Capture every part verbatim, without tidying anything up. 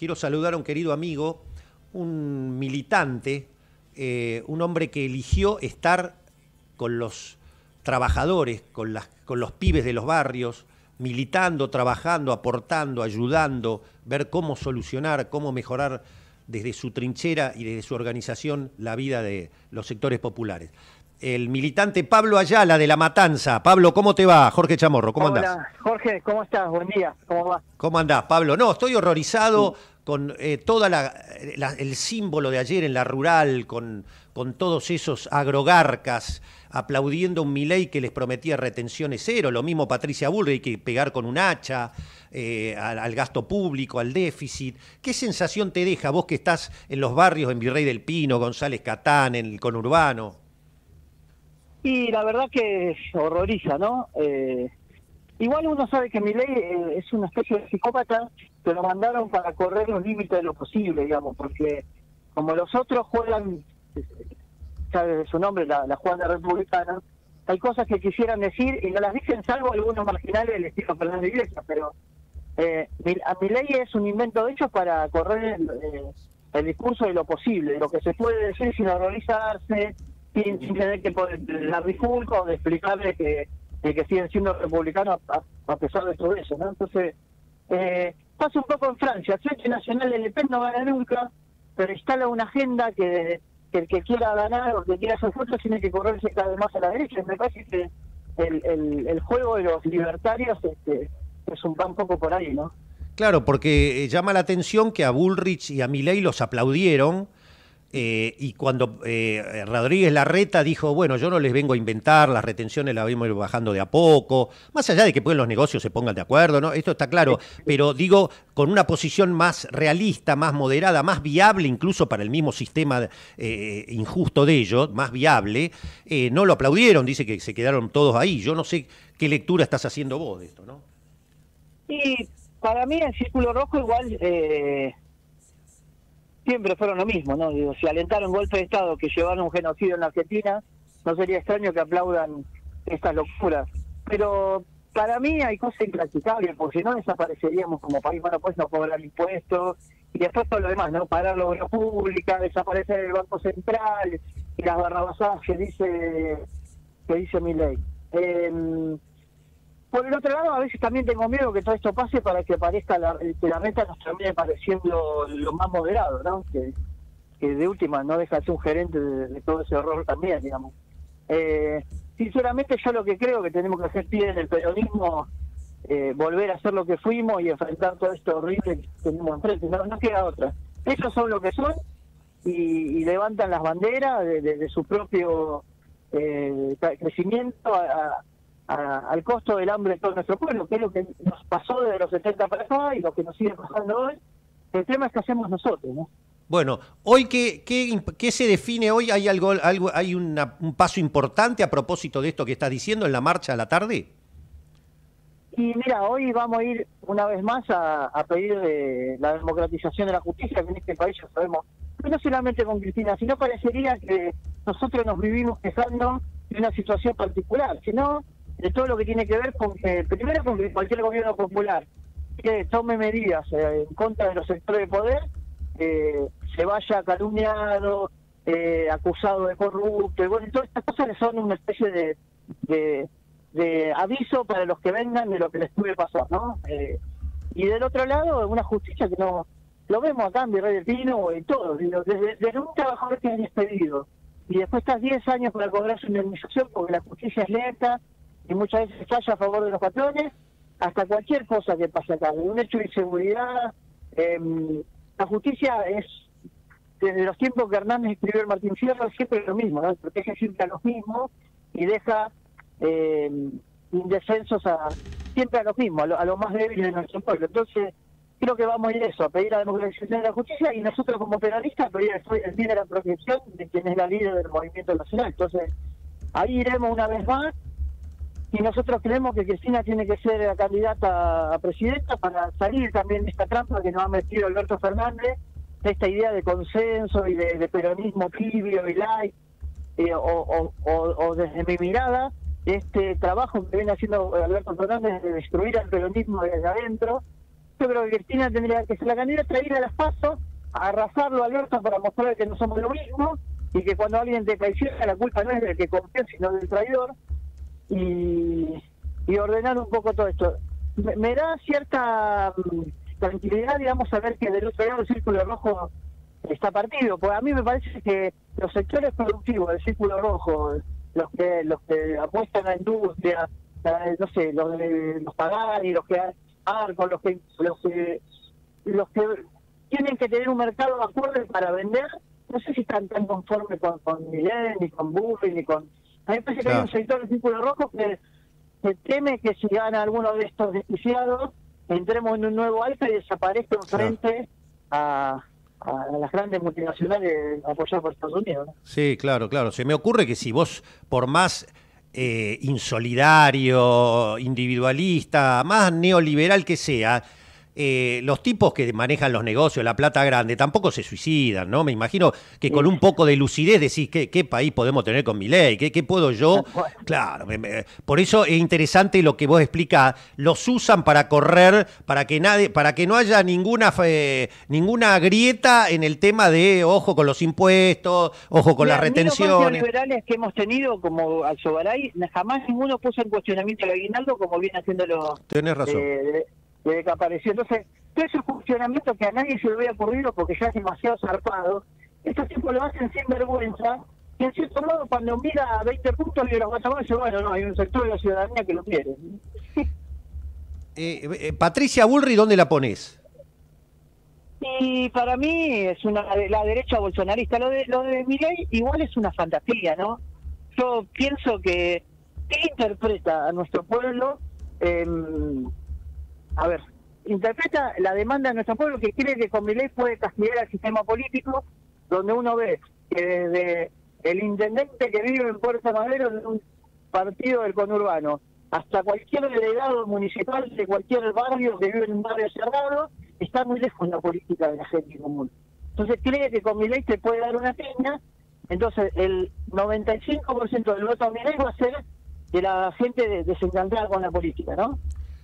quiero saludar a un querido amigo, un militante, eh, un hombre que eligió estar con los trabajadores, con, las, con los pibes de los barrios, militando, trabajando, aportando, ayudando, ver cómo solucionar, cómo mejorar desde su trinchera y desde su organización la vida de los sectores populares. El militante Pablo Ayala de La Matanza. Pablo, ¿cómo te va? Jorge Chamorro, ¿cómo Hola, andás? Hola, Jorge, ¿cómo estás? Buen día, ¿cómo va? ¿Cómo andás, Pablo? No, estoy horrorizado sí. con eh, toda la, la, el símbolo de ayer en la rural, con, con todos esos agrogarcas aplaudiendo a un Milei que les prometía retenciones cero, lo mismo Patricia Bullrich, que pegar con un hacha eh, al, al gasto público, al déficit. ¿Qué sensación te deja vos que estás en los barrios en Virrey del Pino, González Catán, en el conurbano? Y la verdad que horroriza, ¿no? Eh, igual uno sabe que Milei eh, es una especie de psicópata, que lo mandaron para correr los límites de lo posible, digamos, porque como los otros juegan, sabe de su nombre, la, la jugada republicana, hay cosas que quisieran decir y no las dicen, salvo algunos marginales del estilo Fernández Iglesias, pero eh, a Milei es un invento hecho para correr el, eh, el discurso de lo posible, de lo que se puede decir sin horrorizarse, sin, sin tener que poner la rifulca o de explicarle que, que, que siguen siendo republicanos a, a pesar de todo eso, ¿no? Entonces, eh, pasa un poco en Francia, el Frente Nacional de Le Pen no gana nunca, pero instala una agenda que, que el que quiera ganar o el que quiera hacer fuerza tiene que correrse cada vez más a la derecha. Me parece que el, el, el juego de los libertarios este, es un, un poco por ahí, ¿no? Claro, porque llama la atención que a Bullrich y a Milei los aplaudieron. Eh, y cuando eh, Rodríguez Larreta dijo, bueno, yo no les vengo a inventar, las retenciones las vamos a ir bajando de a poco, más allá de que pues, los negocios se pongan de acuerdo, ¿no? Esto está claro, pero digo, con una posición más realista, más moderada, más viable incluso para el mismo sistema eh, injusto de ellos, más viable, eh, no lo aplaudieron, dice que se quedaron todos ahí. Yo no sé qué lectura estás haciendo vos de esto, ¿no? Y para mí el Círculo Rojo igual... Eh... siempre fueron lo mismo, ¿no? Digo, si alentaron golpe de Estado que llevaron un genocidio en la Argentina, no sería extraño que aplaudan estas locuras. Pero para mí hay cosas impracticables, porque si no desapareceríamos como país. Bueno, pues no cobrar impuestos, y después todo lo demás, ¿no? Parar la obra pública, desaparecer el Banco Central, y las barrabasadas que dice, que dice Milei. Eh, Por el otro lado, a veces también tengo miedo que todo esto pase para que parezca la, que la renta nos termine pareciendo lo más moderado, ¿no? Que, que de última no deja de ser un gerente de, de todo ese horror también, digamos. Eh, sinceramente, yo lo que creo que tenemos que hacer pie en el peronismo, eh, volver a ser lo que fuimos y enfrentar todo esto horrible que tenemos enfrente. No, no queda otra. Ellos son lo que son y, y levantan las banderas de, de, de su propio eh, crecimiento a, a A, al costo del hambre de todo nuestro pueblo, que es lo que nos pasó desde los setenta para acá y lo que nos sigue pasando hoy. El tema es que hacemos nosotros, ¿no? Bueno, hoy qué, qué, qué se define hoy, hay algo, algo, hay una, un paso importante a propósito de esto que estás diciendo en la marcha a la tarde. Y mira, hoy vamos a ir una vez más a, a pedir de la democratización de la justicia, que en este país ya sabemos, no solamente con Cristina, sino parecería que nosotros nos vivimos quejando de una situación particular, sino de todo lo que tiene que ver con que, primero con que cualquier gobierno popular que tome medidas eh, en contra de los sectores de poder, eh, se vaya calumniado, eh, acusado de corrupto, y bueno, todas estas cosas son una especie de, de, de aviso para los que vengan de lo que les puede pasar, ¿no? Eh, y del otro lado, una justicia que no, lo vemos acá en Virrey del Pino, en todo, desde, desde un trabajador que es despedido, y después estás diez años para cobrar su indemnización porque la justicia es lenta, y muchas veces falla a favor de los patrones, hasta cualquier cosa que pase acá, un hecho de inseguridad. Eh, la justicia es, desde los tiempos que Hernández escribió el Martín Fierro, siempre lo mismo, ¿no? Protege siempre a los mismos y deja eh, indefensos a, siempre a los mismos, a, lo, a los más débiles de nuestro pueblo. Entonces, creo que vamos a ir a eso, a pedir la democratización de la justicia, y nosotros como peronistas pedir el fin de la protección de quien es la líder del movimiento nacional. Entonces, ahí iremos una vez más. Y nosotros creemos que Cristina tiene que ser la candidata a presidenta para salir también de esta trampa que nos ha metido Alberto Fernández, de esta idea de consenso y de, de peronismo tibio y light, eh, o, o, o, o desde mi mirada, este trabajo que viene haciendo Alberto Fernández de destruir al peronismo desde adentro, yo creo que Cristina tendría que ser la candidata, ir a las PASO, a arrasarlo a Alberto para mostrar que no somos lo mismo, y que cuando alguien te traiciona, la culpa no es del que confía, sino del traidor, y, y ordenar un poco todo esto. Me, me da cierta um, tranquilidad, digamos, saber que del otro lado el Círculo Rojo está partido, porque a mí me parece que los sectores productivos del Círculo Rojo, los que los que apuestan a la industria, eh, no sé, los de los Pagani, los que Arco, los que los que los que tienen que tener un mercado acorde para vender, no sé si están tan conformes con, con Milei, ni con Burri, ni con... A mí me parece que claro. hay un sector del Círculo Rojo que, que teme que si gana alguno de estos desquiciados, entremos en un nuevo alza y desaparezca frente claro. a... a las grandes multinacionales apoyadas por Estados Unidos, ¿no? Sí, claro, claro. Se me ocurre que si vos, por más eh, insolidario, individualista, más neoliberal que sea, eh, los tipos que manejan los negocios, la plata grande, tampoco se suicidan, ¿no? Me imagino que con un poco de lucidez decís, ¿qué, qué país podemos tener con Milei? ¿Qué, qué puedo yo? Claro, me, me, por eso es interesante lo que vos explicás. Los usan para correr, para que nadie, para que no haya ninguna eh, ninguna grieta en el tema de ojo con los impuestos, ojo con Mira, las retenciones. Los liberales que hemos tenido, como Alzogaray, jamás ninguno puso en cuestionamiento el aguinaldo como viene haciéndolo. Tenés razón. Eh, desde que apareció. Entonces, todo ese funcionamiento que a nadie se le había ocurrido porque ya es demasiado zarpado, estos tipos lo hacen sin vergüenza, y en cierto modo cuando mira a veinte puntos y los guatemaltecos dice, bueno, no, hay un sector de la ciudadanía que lo quiere. eh, eh, Patricia Bullrich, ¿dónde la ponés? Y para mí es una la derecha bolsonarista. Lo de lo de Milei igual es una fantasía, ¿no? Yo pienso que ¿qué interpreta a nuestro pueblo? Eh, A ver, interpreta la demanda de nuestro pueblo que cree que con Milei puede castigar al sistema político, donde uno ve que desde el intendente que vive en Puerto Madero, de un partido del conurbano, hasta cualquier delegado municipal de cualquier barrio que vive en un barrio cerrado, está muy lejos la política de la gente común. Entonces cree que con Milei se puede dar una peña, entonces el noventa y cinco por ciento del voto a Milei va a ser de la gente desencantada con la política, ¿no?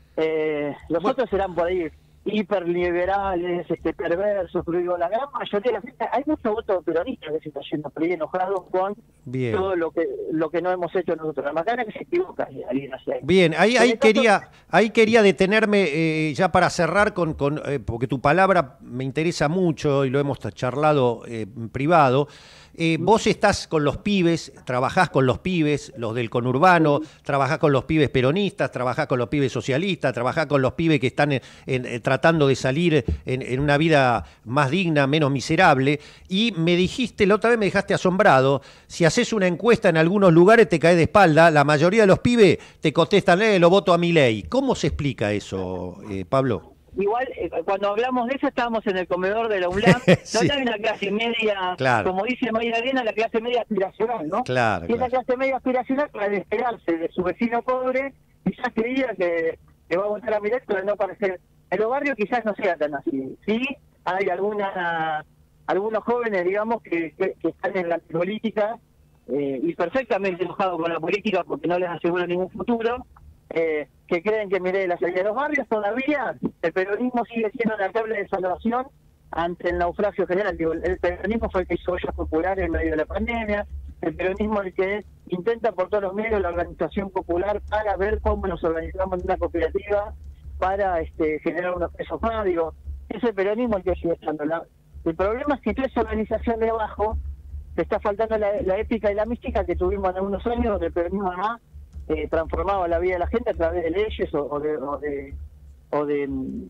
Eh, los bueno. otros serán por ahí hiperliberales, este, perversos, pero digo, la gran mayoría de la gente, hay mucho voto peronista que se está yendo por ahí enojados con Bien. todo lo que lo que no hemos hecho nosotros. La macana que se equivoca alguien hacia ahí. Bien, ahí, ahí quería caso, ahí quería detenerme eh, ya para cerrar con, con eh, porque tu palabra me interesa mucho y lo hemos charlado eh, en privado. Eh, vos estás con los pibes, trabajás con los pibes, los del conurbano, trabajás con los pibes peronistas, trabajás con los pibes socialistas, trabajás con los pibes que están en, en, tratando de salir en, en una vida más digna, menos miserable, y me dijiste, la otra vez me dejaste asombrado, si haces una encuesta en algunos lugares te caes de espalda, la mayoría de los pibes te contestan, eh, lo voto a Milei. ¿Cómo se explica eso, eh, Pablo? Igual, eh, cuando hablamos de eso, estábamos en el comedor de la UNLAM, sí. no hay una clase media, claro. como dice Mayra Arena, la clase media aspiracional, ¿no? Claro, y claro. esa clase media aspiracional, para despegarse de su vecino pobre, quizás creía que, que va a votar a Milei, pero no parecer. En los barrios quizás no sea tan así. Sí, hay alguna, algunos jóvenes, digamos, que, que, que están en la política eh, y perfectamente enojados con la política porque no les asegura ningún futuro. Eh, que creen que Milei la salida de los barrios. Todavía el peronismo sigue siendo la tabla de salvación ante el naufragio general. Digo, el peronismo fue el que hizo ollas populares en medio de la pandemia, el peronismo el que intenta por todos los medios la organización popular para ver cómo nos organizamos en una cooperativa para este, generar unos pesos más. Digo, es el peronismo el que sigue estando. La, el problema es que toda esa organización de abajo te está faltando la, la épica y la mística que tuvimos en algunos años, donde el peronismo además Eh, transformaba la vida de la gente a través de leyes o, o, de, o, de, o, de,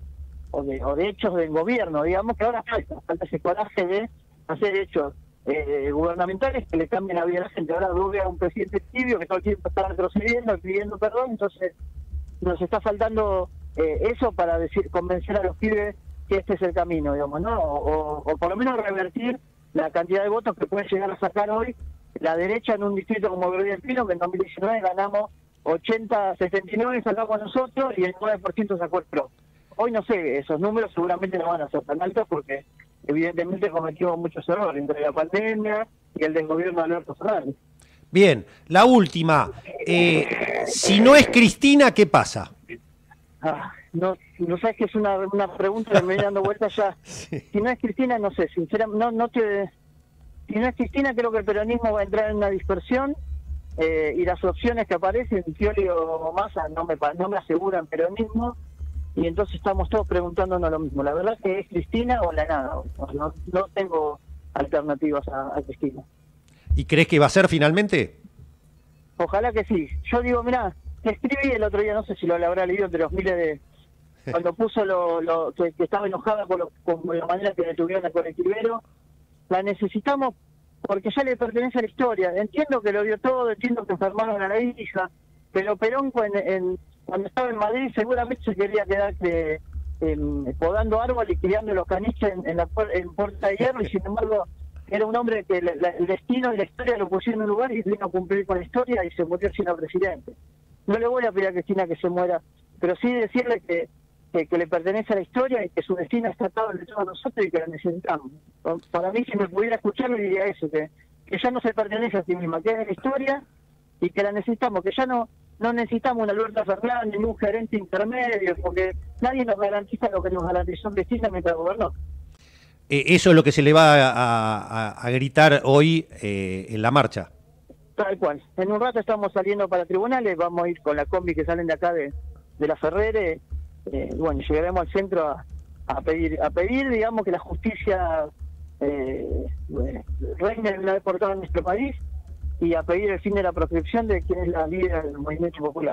o, de, o de hechos del gobierno, digamos que ahora falta, falta ese coraje de hacer hechos eh, gubernamentales que le cambien la vida a la gente. Ahora veo a un presidente tibio que todo el tiempo está retrocediendo, pidiendo perdón, entonces nos está faltando eh, eso para decir convencer a los pibes que este es el camino, digamos, ¿no? O, o, o por lo menos revertir la cantidad de votos que puede llegar a sacar hoy la derecha en un distrito como Verde del Pino, que en dos mil diecinueve ganamos ochenta, setenta y nueve sacamos nosotros y el nueve por ciento sacó el P R O. Hoy no sé, esos números seguramente no van a ser tan altos porque evidentemente cometimos muchos errores entre la pandemia y el desgobierno de Alberto Fernández. Bien, la última. Eh, si no es Cristina, ¿qué pasa? Ah. no, no sabes que es una, una pregunta que me viene dando vueltas ya. Sí. Si no es Cristina, no sé, sinceramente, no, no te... Si no es Cristina, creo que el peronismo va a entrar en una dispersión eh, y las opciones que aparecen, Scioli o Massa, no me, pa- no me aseguran peronismo, y entonces estamos todos preguntándonos lo mismo. La verdad que es Cristina o la nada. No, no tengo alternativas a, a Cristina. ¿Y crees que va a ser finalmente? Ojalá que sí. Yo digo, mirá, escribí el otro día, no sé si lo habrá leído, entre los miles de... Cuando puso lo, lo que, que estaba enojada con, lo, con la manera que detuvieron al colectivero, la necesitamos porque ya le pertenece a la historia. Entiendo que lo dio todo, entiendo que enfermaron a la hija, pero Perón en, en, cuando estaba en Madrid seguramente se quería quedar que, en, podando árboles y criando los caniches en, en la puer- en Puerta de Hierro, y sin embargo era un hombre que la- la- el destino y la historia lo pusieron en un lugar y vino a cumplir con la historia y se murió siendo presidente. No le voy a pedir a Cristina que se muera, pero sí decirle que, que, que le pertenece a la historia y que su destino está atado de todos nosotros y que la necesitamos. Para mí, si me pudiera escuchar, le diría eso, que, que ya no se pertenece a sí misma, que es de la historia y que la necesitamos, que ya no no necesitamos una Alberto Fernández ni un gerente intermedio, porque nadie nos garantiza lo que nos garantizó Cristina mientras gobernó. Eh, eso es lo que se le va a, a- a gritar hoy eh, en la marcha. Tal cual. En un rato estamos saliendo para tribunales, vamos a ir con la combi que salen de acá de, de la Ferrere, eh, bueno, llegaremos al centro a, a pedir, a pedir, digamos, que la justicia eh, bueno, reine de una vez por todas en nuestro país y a pedir el fin de la proscripción de quien es la líder del movimiento popular.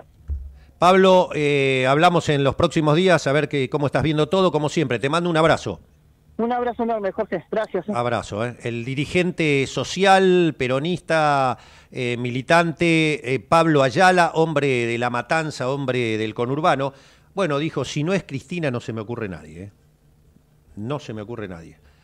Pablo, eh, hablamos en los próximos días a ver que, cómo estás viendo todo, como siempre. Te mando un abrazo. Un abrazo enorme, Jorge. Gracias. ¿eh? Abrazo. ¿eh? El dirigente social, peronista, eh, militante, eh, Pablo Ayala, hombre de La Matanza, hombre del conurbano. Bueno, dijo, si no es Cristina no se me ocurre nadie. ¿eh? No se me ocurre nadie.